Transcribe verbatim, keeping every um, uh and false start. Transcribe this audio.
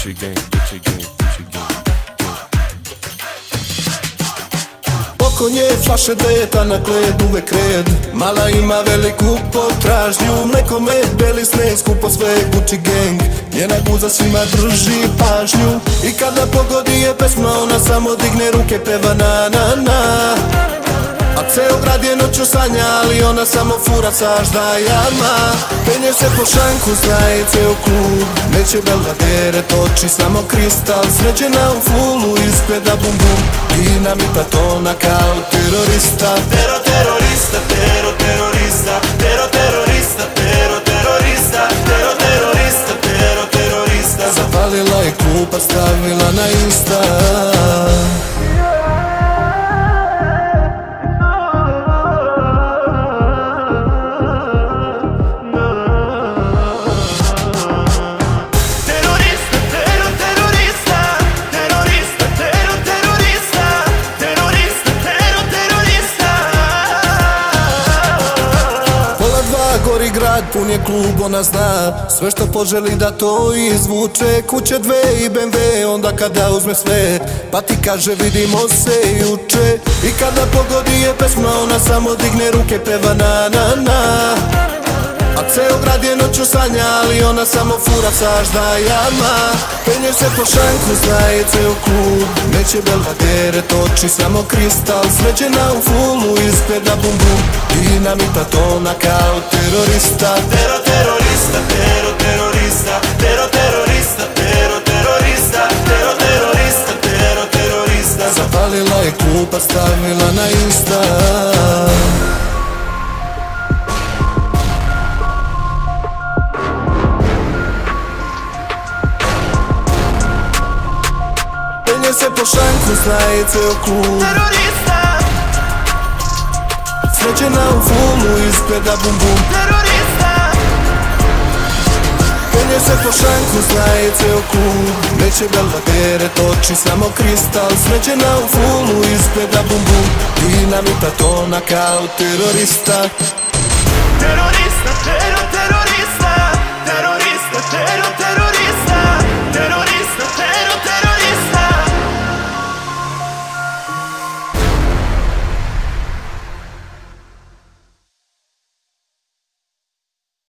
Gucci gang, Gucci gang, Gucci gang. Oko nje flaše deta na kled, uvek red. Mala ima veliku potražnju, mleko med, beli sneg, skupo sve Gucci gang. Njena guza svima drži pažnju i kada pogodi je pesma ona samo digne ruke, peva na na na. A ceo grad je noću sanja, ali ona samo fura sa ždajama. Penje se po šanku, znaje ceo klub, neće Belvedere, toči samo kristal. Sređena u fulu, ispleda bum bum, dinamita tona kao terorista. Tero terorista, tero terorista, tero terorista, tero terorista, tero terorista, tero terorista. Zapalila je klub pa stavila na Insta. Gori grad, pun je klub, ona zna sve što poželi da to izvuče. Kuće dve i be em ve, onda kada uzme sve, pa ti kaže vidimo se juče. I kada pogodi je pesma, ona samo digne ruke, peva na na na. A ceo grad je noću sanja, ali ona samo fura sa ždajama. Penje se po šanku, znaje ceo klub, neće Belvedere, toči samo kristal. Sređena u fulu, ispleda bum bum, dinamita tona kao terorista. Tero terorista, tero terorista, tero terorista, tero terorista, tero terorista, tero terorista. Zapalila je klub pa stavila na Insta. Penje se po šanku, znaje ceo klub, Terorista, sređena u fulu, ispleda bum bum. terorista, Penje se po šanku, znaje ceo klub, neće Belvedere, toči samo kristal. Sređena u fulu, ispleda bum bum, dinamita tona kao terorista. terorista, terorista.